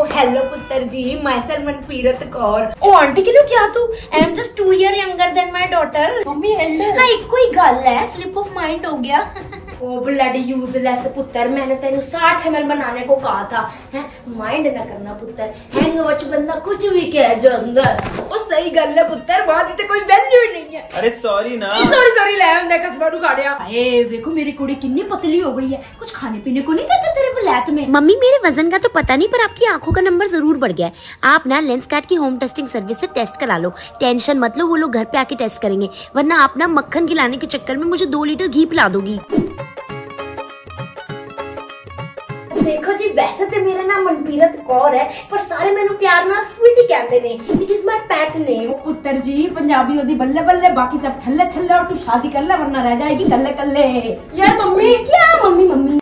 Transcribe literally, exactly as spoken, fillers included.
Hello पुत्र जी, my self Manpreet Kaur. ओ आंटी किलो क्या तू? I am just two year younger than my daughter. Mummy elder. हाँ एक कोई गल है, स्लिप ऑफ माइंड हो गया। ओ ब्लडी यूजलेस पुत्र, मैंने तेन साठ एम एल बनाने को कहा था। है माइंड ना करना पुत्र, हैंगओवर च बंदा कुछ भी कह जाऊंगा। ओ सही गल है पुत्र, बात इतने कोई वैल्यू ही नहीं है। अरे सॉरी ना। सॉरी सॉरी ले आंदे कसबा नु गाड़िया। अरे देखो मेरी कुड़ी कितनी पतली हो गई है, कुछ खाने पीने को नहीं देते तेरे फ्लैट में। मम्मी मेरे वजन का तो पता नहीं, पर आपकी आंखों का नंबर जरूर बढ़ गया है। आप ना लेंसकार्ट की होम टेस्टिंग सर्विस से टेस्ट करा लो, टेंशन मत लो, वो लोग घर पे आके टेस्ट करेंगे, वरना आप ना मक्खन खिलाने के चक्कर में मुझे दो लीटर घी पिला दोगी। देखो जी, वैसे तो मेरा नाम मनपीरत कौर है, पर सारे मैंने प्यार नाल स्वीटी कहते ने। It is my pet name. पुत्र जी पंजाबी होती बल्ले बल्ले, बाकी सब थल्ले थल्ले, और तू शादी कर ले वरना रह जाएगी कल्ले कल्ले। यार मम्मी क्या मम्मी मम्मी